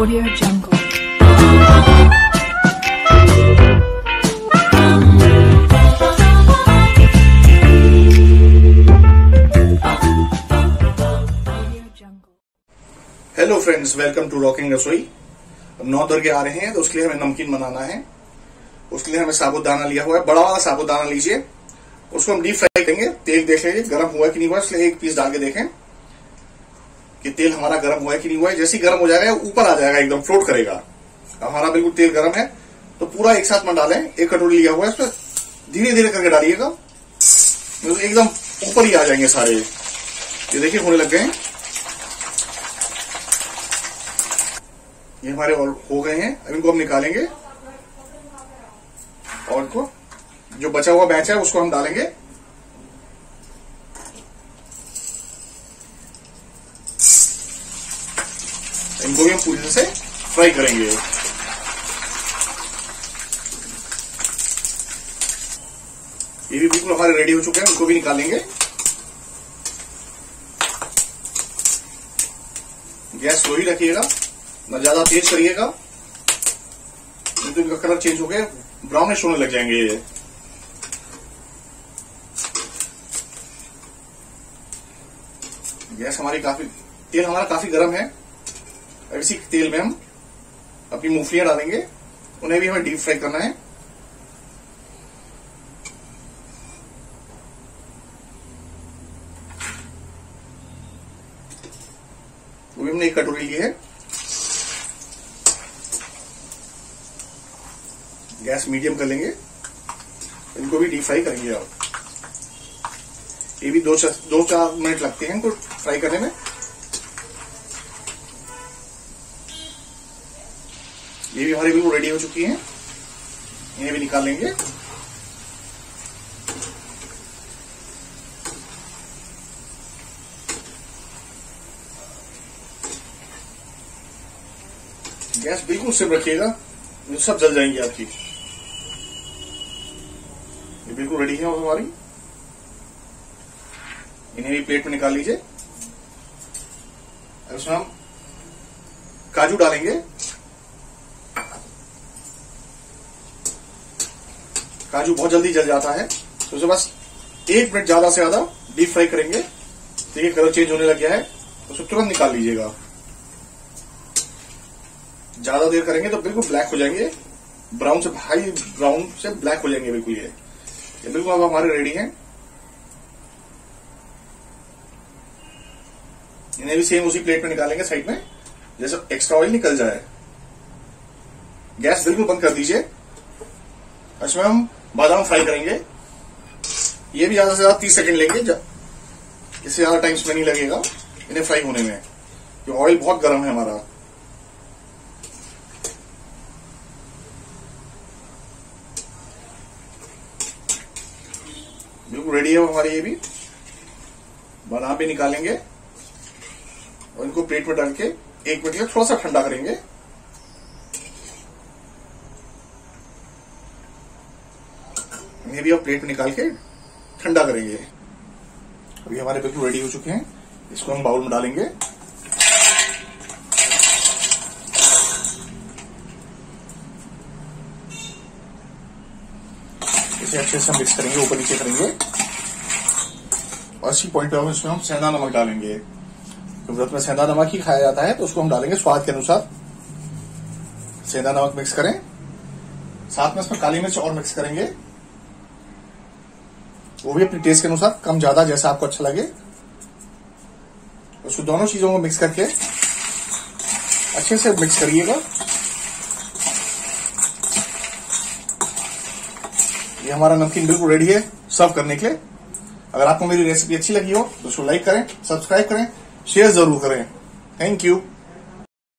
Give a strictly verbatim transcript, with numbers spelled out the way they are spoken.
Audio Jungle. Hello friends, welcome to rocking Rasoi. अब नौ दरगे आ रहे हैं तो उसके लिए हमें नमकीन बनाना है। उसके लिए हमें साबुदाना लिया हुआ है, बड़ा वाला साबुदाना लीजिए। उसको हम डीप फ्राई करेंगे। तेल देख लीजिए गर्म हुआ है कि नहीं हुआ, इसलिए एक पीस डाल के देखें कि तेल हमारा गर्म हुआ है कि नहीं हुआ है। जैसे ही गर्म हो जाएगा ऊपर आ जाएगा, एकदम फ्लोट करेगा। हमारा बिल्कुल तेल गर्म है तो पूरा एक साथ मत डालें। एक कटोरी लिया हुआ है, इसमें धीरे धीरे करके डालिएगा, एकदम ऊपर ही आ जाएंगे सारे। ये देखिए होने लग गए हैं। ये हमारे और हो गए हैं। अब इनको हम निकालेंगे और इनको जो बचा हुआ बैच है उसको हम डालेंगे। इनको भी हम पूरी तरह से फ्राई करेंगे। ये भी बिल्कुल हमारे रेडी हो चुके हैं, इनको भी निकालेंगे। गैस स्लो ही रखिएगा, न ज्यादा तेज करिएगा, नहीं तो इनका कलर चेंज हो गया, ब्राउनिश होने लग जाएंगे ये। गैस हमारी काफी, तेल हमारा काफी गर्म है। इसी तेल में हम अपनी मूंगफलियां डालेंगे, उन्हें भी हमें डीप फ्राई करना है। वो भी हमने एक कटोरी ली है। गैस मीडियम कर लेंगे, इनको भी डीप फ्राई करेंगे। आप ये भी दो चार दो चार मिनट लगते हैं इनको फ्राई करने में। ये भी हमारी बिल्कुल रेडी हो चुकी हैं, इन्हें भी निकाल लेंगे। गैस बिल्कुल सिम रखिएगा, ये सब जल जाएंगी आपकी। ये बिल्कुल रेडी है हमारी। इन्हें भी प्लेट में निकाल लीजिए। इसमें हम काजू डालेंगे। काजू बहुत जल्दी जल जाता है तो उसे बस एक मिनट ज्यादा से ज्यादा डीप फ्राई करेंगे। देखिए कलर चेंज होने लग गया है, उसे तुरंत निकाल लीजिएगा। ज्यादा देर करेंगे तो बिल्कुल ब्लैक हो जाएंगे, ब्राउन से हाई ब्राउन से ब्लैक हो जाएंगे बिल्कुल। ये ये बिल्कुल अब हमारे रेडी हैं। इन्हें भी सेम उसी प्लेट में निकालेंगे साइड में, जैसे एक्स्ट्रा ऑयल निकल जाए। गैस बिल्कुल बंद कर दीजिए। इसमें हम बादाम फ्राई करेंगे। ये भी ज्यादा से ज्यादा तीस सेकंड लेंगे, इससे ज्यादा टाइम इसमें नहीं लगेगा इन्हें फ्राई होने में, क्योंकि ऑयल बहुत गर्म है हमारा। बिल्कुल रेडी है हमारे। ये भी बादाम भी निकालेंगे और इनको प्लेट में डाल के एक मिनट के लिए थोड़ा सा ठंडा करेंगे। इन्हें भी आप प्लेट में निकाल के ठंडा करेंगे। अभी हमारे बिल्कुल रेडी हो चुके हैं। इसको हम बाउल में डालेंगे। इसे अच्छे से मिक्स करेंगे, ऊपर नीचे करेंगे। और इसी पॉइंट पे इसमें हम सेंधा नमक डालेंगे। तो व्रत में सेंधा नमक ही खाया जाता है तो उसको हम डालेंगे स्वाद के अनुसार। सेंधा नमक मिक्स करें, साथ में इसमें काली मिर्च और मिक्स करेंगे, वो भी अपने टेस्ट के अनुसार, कम ज्यादा जैसा आपको अच्छा लगे। उसको दोनों चीजों को मिक्स करके अच्छे से मिक्स करिएगा। ये हमारा नमकीन बिल्कुल रेडी है सर्व करने के लिए। अगर आपको मेरी रेसिपी अच्छी लगी हो तो उसको लाइक करें, सब्सक्राइब करें, शेयर जरूर करें। Thank you.